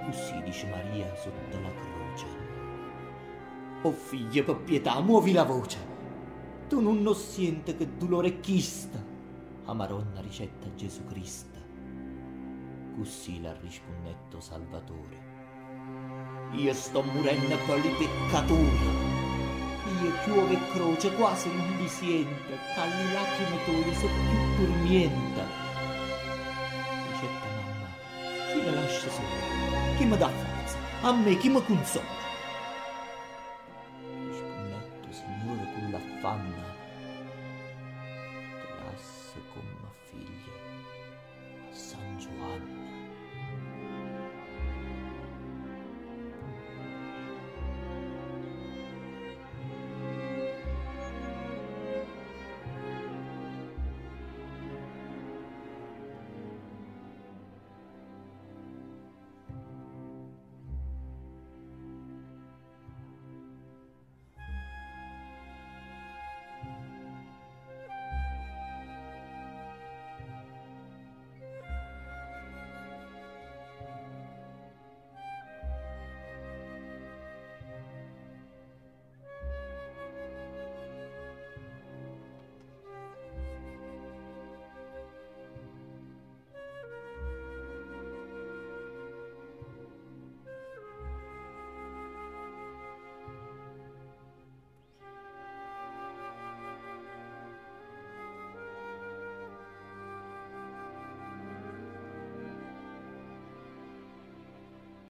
Così dice Maria sotto la croce. Oh figlia, per pietà, muovi la voce. Tu non senti che dolore chista. A Maronna ricetta Gesù Cristo. Così l'ha rispondetto Salvatore. Io sto morendo per i peccatori. Io piove croce quasi non li sente, che le lacrime tue sono più tormenta. Ricetta mamma, chi mi lascia solo? Chi mi dà forza? A me chi mi consola?